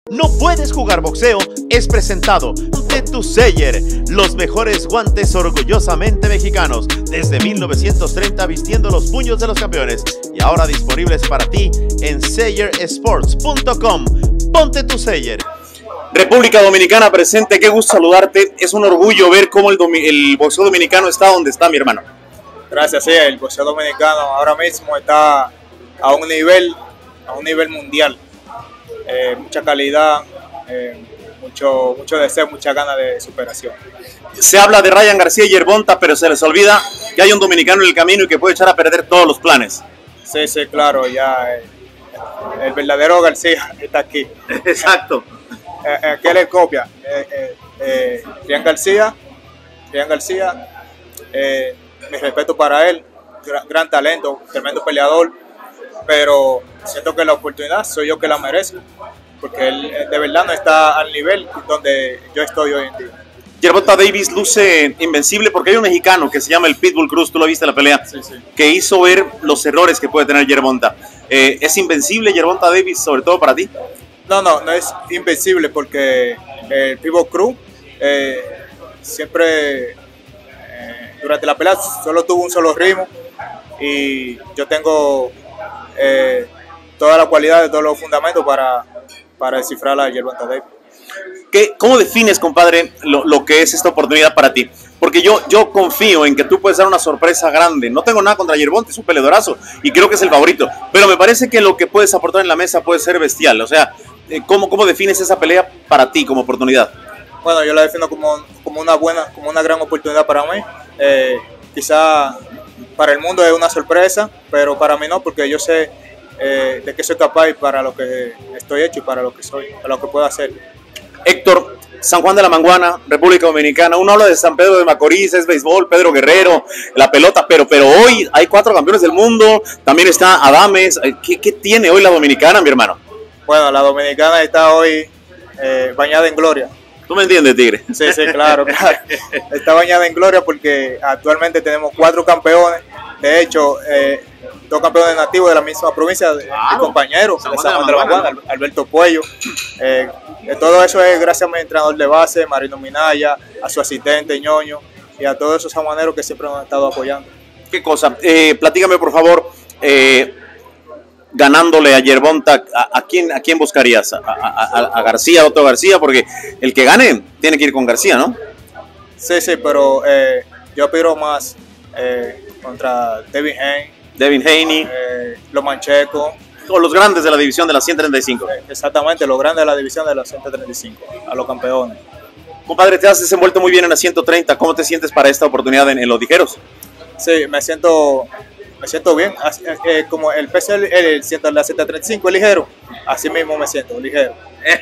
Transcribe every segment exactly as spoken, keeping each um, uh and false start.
No puedes jugar boxeo es presentado de Tuseller, los mejores guantes orgullosamente mexicanos, desde mil novecientos treinta vistiendo los puños de los campeones y ahora disponibles para ti en seller sports punto com. Ponte Tuseller. República Dominicana presente, qué gusto saludarte, es un orgullo ver cómo el, el boxeo dominicano está donde está, mi hermano. Gracias, sí, el boxeo dominicano ahora mismo está a un nivel, a un nivel mundial. Eh, mucha calidad, eh, mucho, mucho deseo, muchas ganas de superación. Se habla de Ryan García y Yerbonta, pero se les olvida que hay un dominicano en el camino y que puede echar a perder todos los planes. Sí, sí, claro, ya eh, el verdadero García está aquí. Exacto. Eh, eh, ¿Qué le copia? Eh, eh, eh, Ryan García, Ryan García, eh, mi respeto para él, gran, gran talento, tremendo peleador, pero siento que la oportunidad soy yo que la merezco, porque él de verdad no está al nivel donde yo estoy hoy en día. Yerbonta Davis luce invencible porque hay un mexicano que se llama el Pitbull Cruz, tú lo viste en la pelea, sí, sí, que hizo ver los errores que puede tener Yerbonta. Eh, ¿Es invencible Yerbonta Davis, sobre todo para ti? No, no, no es invencible porque el Pitbull Cruz eh, siempre eh, durante la pelea solo tuvo un solo ritmo y yo tengo eh, toda la cualidad de todos los fundamentos para, para descifrar a Yerbonta Davis. ¿Qué, ¿Cómo defines, compadre, lo, lo que es esta oportunidad para ti? Porque yo, yo confío en que tú puedes dar una sorpresa grande. No tengo nada contra Yerbonta, es un peleadorazo y creo que es el favorito. Pero me parece que lo que puedes aportar en la mesa puede ser bestial. O sea, ¿cómo, cómo defines esa pelea para ti como oportunidad? Bueno, yo la defino como, como una buena, como una gran oportunidad para mí. Eh, quizá para el mundo es una sorpresa, pero para mí no, porque yo sé eh, de qué soy capaz y para lo que estoy hecho y para lo que soy, para lo que puedo hacer. Héctor, San Juan de la Manguana, República Dominicana, uno habla de San Pedro de Macorís, es béisbol, Pedro Guerrero, la pelota, pero, pero hoy hay cuatro campeones del mundo, también está Adames. ¿Qué, qué tiene hoy la dominicana, mi hermano? Bueno, la dominicana está hoy eh, bañada en gloria. ¿Tú me entiendes, Tigre? Sí, sí, claro, claro. Está bañada en gloria porque actualmente tenemos cuatro campeones, de hecho, eh, dos campeones nativos de la misma provincia, de, claro, de compañeros, de San Juan de la Manguana, Alberto Puello. Eh, todo eso es gracias a mi entrenador de base, Marino Minaya, a su asistente, Ñoño, y a todos esos sanjuaneros que siempre nos han estado apoyando. ¿Qué cosa? Eh, platícame, por favor, eh, ganándole a Yerbonta, ¿a, a, quién, ¿a quién buscarías? ¿A, a, a García, a Otto García? Porque el que gane tiene que ir con García, ¿no? Sí, sí, pero eh, yo aspiro más eh, contra Devin Haney, Devin Haney, eh, los Mancheco, o los grandes de la división de las ciento treinta y cinco. Exactamente, los grandes de la división de las ciento treinta y cinco, a los campeones. Compadre, te has desenvuelto muy bien en la ciento treinta. ¿Cómo te sientes para esta oportunidad en, en los ligeros? Sí, me siento, me siento bien. Eh, como el peso el, el, el ciento, la ciento treinta y cinco es ligero, así mismo me siento, ligero.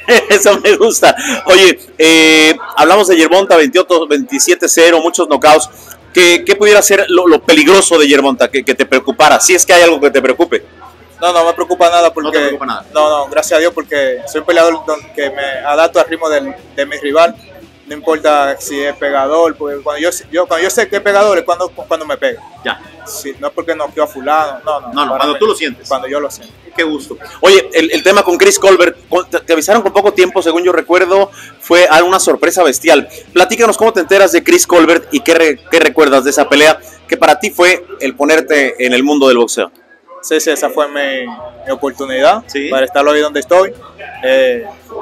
Eso me gusta. Oye, eh, hablamos de Yerbonta, veintisiete cero, muchos knockouts. ¿Qué, qué pudiera ser lo, lo peligroso de Yerbonta, que, que te preocupara? Si es que hay algo que te preocupe. No, no me preocupa nada porque... No te preocupa nada. No, no, gracias a Dios porque soy un peleador que me adapto al ritmo del, de mi rival. No importa si es pegador, porque cuando yo, yo, cuando yo sé que es pegador es cuando, cuando me pega. Ya. Sí, no es porque no quiero a fulano, no, no. No, no, cuando mí, tú lo sientes. Cuando yo lo siento. Qué gusto. Oye, el, el tema con Chris Colbert, te, te avisaron con poco tiempo, según yo recuerdo, fue una sorpresa bestial. Platícanos cómo te enteras de Chris Colbert y qué, re, qué recuerdas de esa pelea que para ti fue el ponerte en el mundo del boxeo. Sí, sí, esa fue mi, mi oportunidad, ¿sí?, para estar hoy donde estoy. Eh,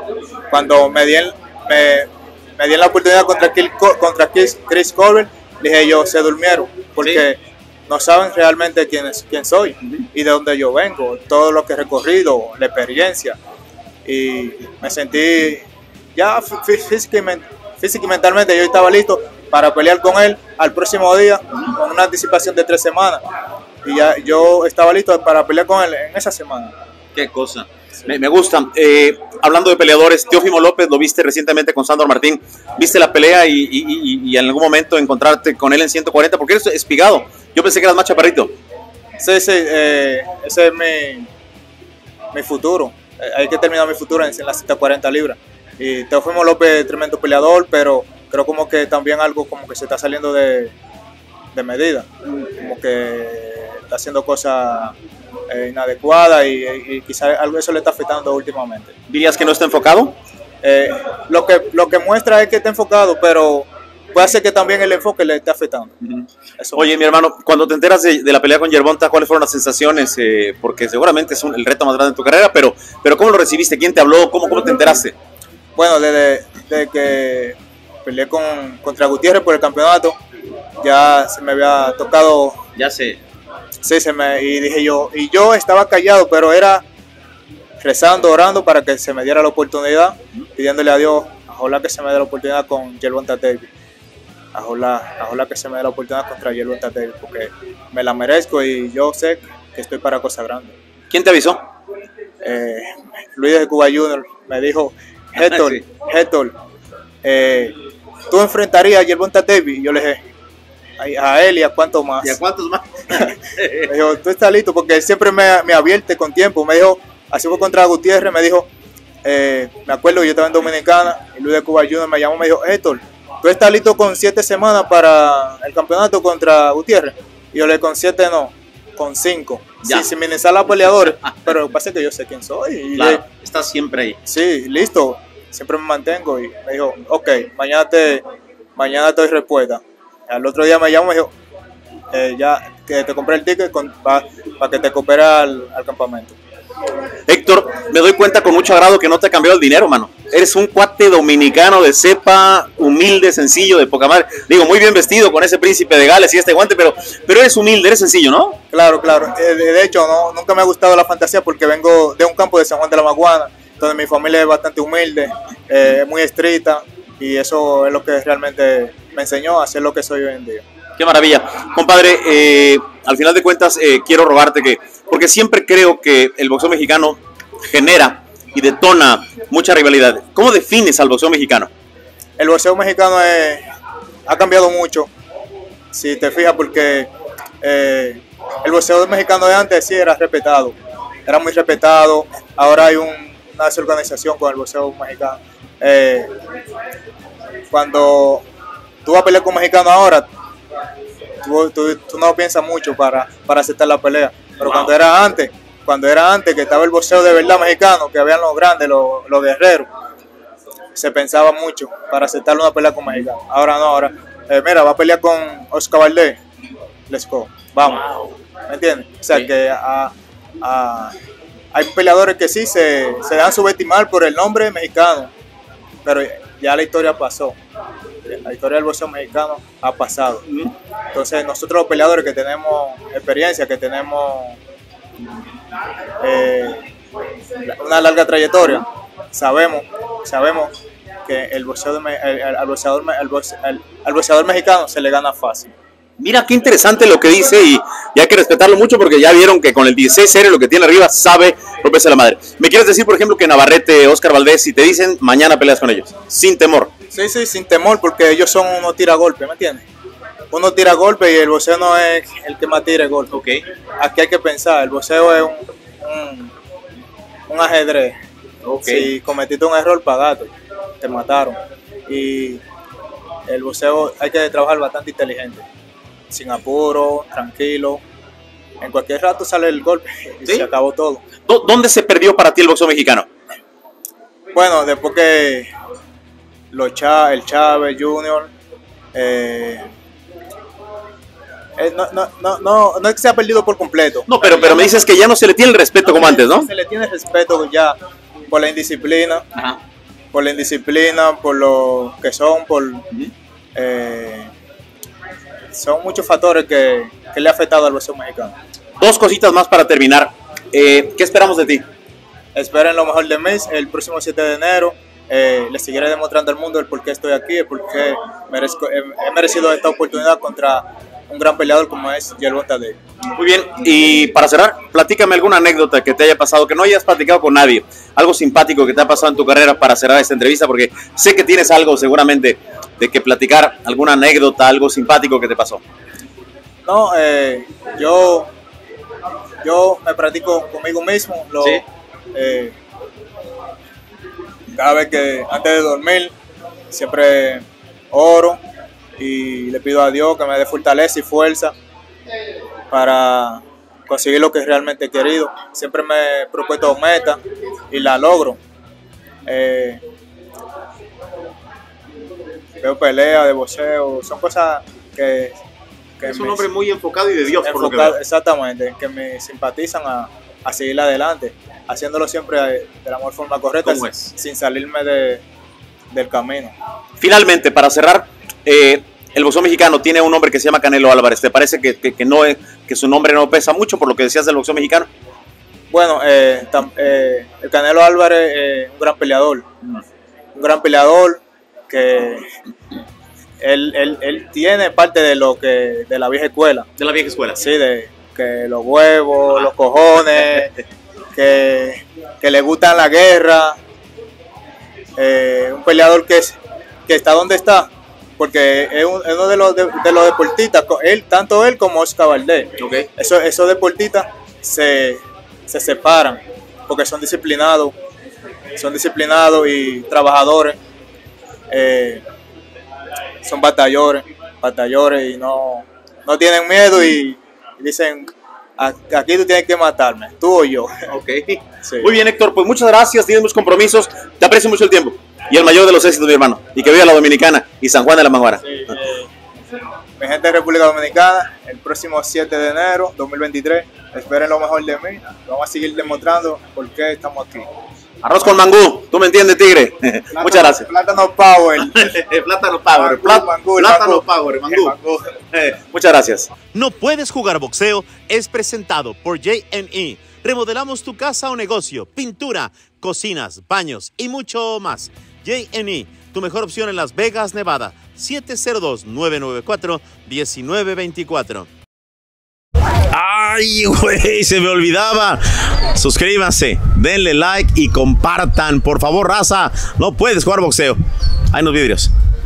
cuando me di, el, me, me di la oportunidad contra, contra Chris, Chris Colbert, dije yo, se durmieron, porque sí, no saben realmente quién, es, quién soy, uh-huh, y de dónde yo vengo, todo lo que he recorrido, la experiencia. Y me sentí ya física y, física y mentalmente, yo estaba listo para pelear con él al próximo día, uh-huh, con una anticipación de tres semanas. Y ya yo estaba listo para pelear con él en esa semana. Qué cosa. Sí. Me, me gusta. Eh, hablando de peleadores, Teófimo López lo viste recientemente con Sandor Martín. ¿Viste la pelea y, y, y, y en algún momento encontrarte con él en ciento cuarenta? Porque eres espigado. Yo pensé que eras más chaparrito. Sí, sí. Eh, ese es mi, mi futuro. Eh, hay que terminar mi futuro en, en las ciento cuarenta libras. Y Teófimo López, tremendo peleador, pero creo como que también algo como que se está saliendo de, de medida. Como que está haciendo cosas eh, inadecuada y, y quizás algo de eso le está afectando últimamente. ¿Dirías que no está enfocado? Eh, lo, que, lo que muestra es que está enfocado, pero puede ser que también el enfoque le esté afectando. Uh-huh. Eso. Oye, mi hermano, cuando te enteras de, de la pelea con Yerbonta, ¿cuáles fueron las sensaciones? Eh, porque seguramente es un, el reto más grande de tu carrera, pero, pero ¿cómo lo recibiste? ¿Quién te habló? ¿Cómo, cómo te enteraste? Bueno, desde, desde que peleé con, contra Gutiérrez por el campeonato, ya se me había tocado. Ya sé. Sí, se me, y dije yo, y yo estaba callado, pero era rezando, orando para que se me diera la oportunidad, pidiéndole a Dios, ojalá que se me dé la oportunidad con Yerbonta Davis, ojalá, ojalá que se me dé la oportunidad contra Yerbonta Davis, porque me la merezco y yo sé que estoy para cosas grandes. ¿Quién te avisó? Eh, Luis de Cuba junior me dijo, Héctor, sí. Héctor, eh, tú enfrentarías a Yerbonta Davis, y yo le dije, a él y a cuántos más. ¿Y a cuántos más? Me dijo, tú estás listo, porque él siempre me, me advierte con tiempo. Me dijo, así fue contra Gutiérrez, me dijo, eh, me acuerdo que yo estaba en Dominicana, y Luis de Cuba junior me llamó, me dijo, Héctor, tú estás listo con siete semanas para el campeonato contra Gutiérrez. Y yo le dije, con siete no, con cinco. Ya. Sí, sin minimizar a los peleadores, pero lo que pasa es que yo sé quién soy. Y claro, le, estás siempre ahí. Sí, listo, siempre me mantengo. Y me dijo, ok, mañana te, mañana te doy respuesta. Al otro día me llamó y me dijo, eh, ya que te compré el ticket para pa que te coopere al, al campamento. Héctor, me doy cuenta con mucho agrado que no te ha cambiado el dinero, mano. Eres un cuate dominicano de cepa, humilde, sencillo, de poca madre. Digo, muy bien vestido con ese príncipe de Gales y este guante, pero, pero eres humilde, eres sencillo, ¿no? Claro, claro. Eh, de, de hecho, no, nunca me ha gustado la fantasía porque vengo de un campo de San Juan de la Maguana, donde mi familia es bastante humilde, eh, muy estricta, y eso es lo que realmente me enseñó a ser lo que soy hoy en día. Qué maravilla. Compadre, eh, al final de cuentas eh, quiero rogarte que, porque siempre creo que el boxeo mexicano genera y detona mucha rivalidad. ¿Cómo defines al boxeo mexicano? El boxeo mexicano es, ha cambiado mucho, si te fijas, porque eh, el boxeo mexicano de antes sí era respetado, era muy respetado. Ahora hay un, una desorganización con el boxeo mexicano. Eh, cuando tú vas a pelear con un mexicano ahora, tú, tú, tú no piensas mucho para, para aceptar la pelea, pero wow. cuando era antes, cuando era antes que estaba el boxeo de verdad mexicano, que habían los grandes, los, los guerreros, se pensaba mucho para aceptar una pelea con mexicano. Ahora no, ahora, eh, mira, va a pelear con Oscar Valdez, let's go, vamos, wow. ¿Me entiendes? O sea sí. que a, a, hay peleadores que sí se, se dan subestimar por el nombre mexicano, pero ya la historia pasó. La historia del boxeo mexicano ha pasado. Entonces nosotros los peleadores que tenemos experiencia, que tenemos eh, una larga trayectoria, sabemos, sabemos que el boxeo de, el, el, al, boxeador, el, boxe, el, al boxeador mexicano se le gana fácil. Mira qué interesante lo que dice y, y hay que respetarlo mucho porque ya vieron que con el dieciséis serie lo que tiene arriba sabe romperse la madre. ¿Me quieres decir, por ejemplo, que Navarrete, Oscar Valdez, si te dicen mañana peleas con ellos? Sin temor. Sí, sí, sin temor, porque ellos son unos tiragolpes, ¿me entiendes? Uno tira golpe y el boxeo no es el que más tira golpe. Okay. Aquí hay que pensar, el boxeo es un, un, un ajedrez. Okay. Si cometiste un error, pagaste, te mataron. Y el boxeo hay que trabajar bastante inteligente, sin apuro, tranquilo. En cualquier rato sale el golpe y ¿sí? se acabó todo. ¿Dónde se perdió para ti el boxeo mexicano? Bueno, después que los Chá, el Chávez Junior, eh, eh, no, no, no, no, no es que se ha perdido por completo. No, pero, pero me dices que ya no se le tiene el respeto no, como antes, ¿no? Se le tiene respeto ya por la indisciplina, Ajá. por la indisciplina, por lo que son, por uh-huh. eh, son muchos factores que, que le ha afectado al boxeo mexicano. Dos cositas más para terminar. Eh, ¿Qué esperamos de ti? Esperen lo mejor de mes, el próximo siete de enero. Eh, le seguiré demostrando al mundo el por qué estoy aquí, el por qué merezco, he, he merecido esta oportunidad contra un gran peleador como es Yerbonta Davis. Muy bien, y para cerrar, platícame alguna anécdota que te haya pasado, que no hayas platicado con nadie, algo simpático que te ha pasado en tu carrera para cerrar esta entrevista, porque sé que tienes algo seguramente de que platicar, alguna anécdota, algo simpático que te pasó. No, eh, yo, yo me practico conmigo mismo, lo, ¿sí? eh, cada vez que antes de dormir siempre oro y le pido a Dios que me dé fortaleza y fuerza para, conseguir lo que realmente he querido. Siempre me he propuesto metas y la logro. Eh, veo peleas de boxeo, son cosas que... que es un me, hombre muy enfocado y de Dios, enfocado, por lo que veo. Exactamente, que me simpatizan a, a seguir adelante, haciéndolo siempre de, de la mejor forma correcta, sin, sin salirme de, del camino. Finalmente, para cerrar, eh, el boxeo mexicano tiene un hombre que se llama Canelo Álvarez. ¿Te parece que, que, que, no es, que su nombre no pesa mucho por lo que decías del boxeo mexicano? Bueno, eh, tam, eh, el Canelo Álvarez es eh, un gran peleador, mm. un gran peleador que él, él, él tiene parte de lo que de la vieja escuela. De la vieja escuela. Sí, de que los huevos, ah. los cojones, que, que le gustan la guerra. Eh, un peleador que, es, que está donde está, porque es, un, es uno de los, de, de los deportistas, él, tanto él como Oscar Valdés. Okay. Eso, esos deportistas se, se separan porque son disciplinados, son disciplinados y trabajadores, eh, son batalladores, batalladores y no, no tienen miedo y dicen, aquí tú tienes que matarme, tú o yo. Okay. Sí. Muy bien, Héctor, pues muchas gracias, tienes muchos compromisos, te aprecio mucho el tiempo. Y el mayor de los éxitos, mi hermano. Y que viva la Dominicana y San Juan de la Maguara. Sí, eh, mi gente de República Dominicana, el próximo siete de enero de dos mil veintitrés, esperen lo mejor de mí. Vamos a seguir demostrando por qué estamos aquí. Arroz con mangú, tú me entiendes, tigre. Plátano, muchas gracias. Plátano Power. Plátano Power. Mangú, mangú, plátano mangú. Power. Mangú. Mangú. Eh, muchas gracias. No puedes jugar boxeo es presentado por J and E. Remodelamos tu casa o negocio, pintura, cocinas, baños y mucho más. J and E, tu mejor opción en Las Vegas, Nevada. siete cero dos, nueve nueve cuatro, uno nueve dos cuatro. Ay, güey, se me olvidaba. Suscríbanse, denle like y compartan. Por favor, raza, no puedes jugar boxeo. Hay unos vidrios.